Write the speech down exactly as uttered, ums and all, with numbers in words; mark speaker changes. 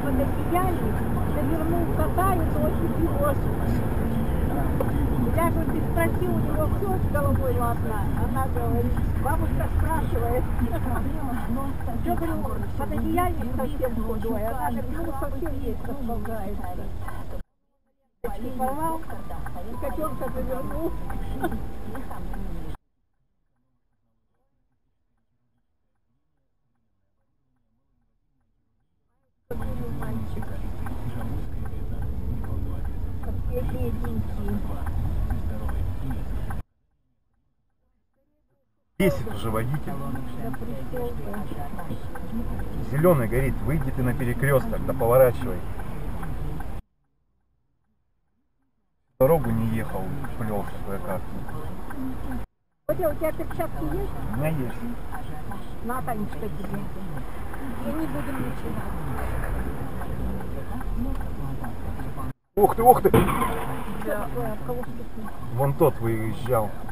Speaker 1: под одеяльник, завернул кота и носит его. Я же ты спросил, у него все с головой ладно. Она говорит, бабушка спрашивает. Все, говорю, под одеяльник совсем худой. Она говорит, ну совсем есть, расползается. И порвал, и котенка завернул. Какие деньги.
Speaker 2: Бесит уже водитель. Зеленый горит, выйди ты на перекресток, да поворачивай. Дорогу не ехал, плел кое-как.
Speaker 1: У тебя перчатки есть?
Speaker 2: У меня есть.
Speaker 1: На, Танечка, тебе. Я не буду ничего.
Speaker 2: Ух ты, ух ты!
Speaker 1: Да,
Speaker 2: Вон тот выезжал.